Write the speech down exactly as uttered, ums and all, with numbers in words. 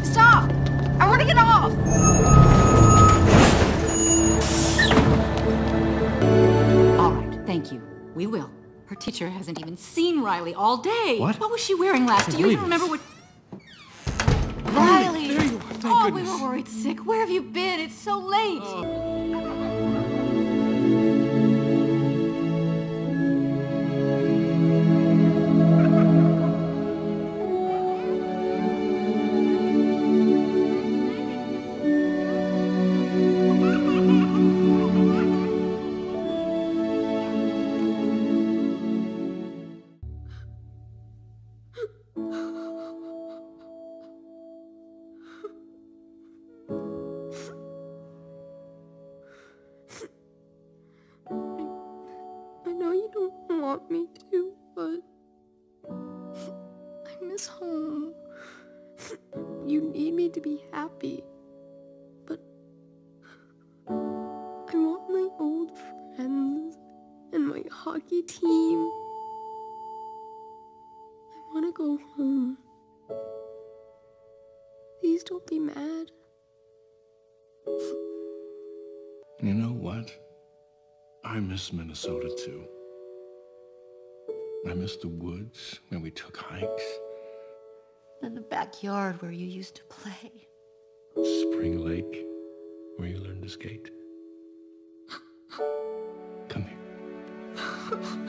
Stop! I want to get off! All right, thank you. We will. Her teacher hasn't even seen Riley all day. What? What was she wearing last? Do you even remember what... Riley! There you are, thank oh, goodness. we were worried sick. Where have you been? It's so late. Oh. I know you don't want me to, but I miss home. You need me to be happy, but I want my old friends and my hockey team. I want to go home. Please don't be mad. You know what? I miss Minnesota too. I miss the woods where we took hikes. In the backyard where you used to play. Spring Lake where you learned to skate. Come here.